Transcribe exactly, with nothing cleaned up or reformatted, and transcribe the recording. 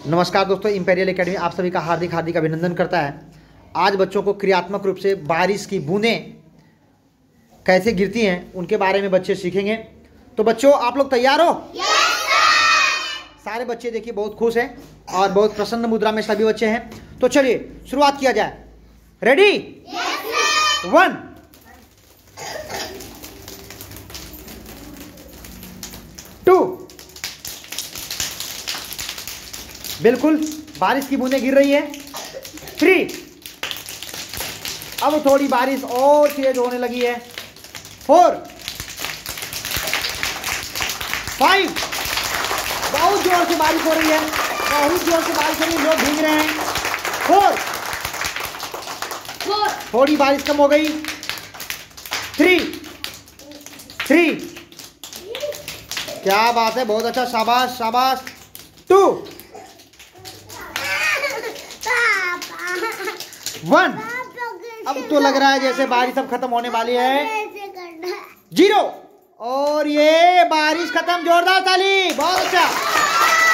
नमस्कार दोस्तों, imperial academy आप सभी का हार्दिक हार्दिक अभिनंदन करता है। आज बच्चों को क्रियात्मक रूप से बारिश की बूंदें कैसे गिरती हैं उनके बारे में बच्चे सीखेंगे। तो बच्चों आप लोग तैयार हो? yes, सारे बच्चे देखिए बहुत खुश हैं और बहुत प्रसन्न मुद्रा में सभी बच्चे हैं। तो चलिए शुरुआत किया जाए। रेडी? वन, टू, बिल्कुल बारिश की बूंदें गिर रही है। थ्री, अब थोड़ी बारिश और तेज होने लगी है। फोर, फाइव, बहुत जोर से बारिश हो रही है, बहुत जोर से बारिश हो रही है, लोग भीग रहे हैं। फोर, फोर, थोड़ी बारिश कम हो गई। थ्री, थ्री, क्या बात है, बहुत अच्छा, शाबाश शाबाश। टू, वन, अब तो लग रहा है जैसे बारिश अब खत्म होने वाली है। जीरो, और ये बारिश खत्म। जोरदार ताली, बहुत अच्छा।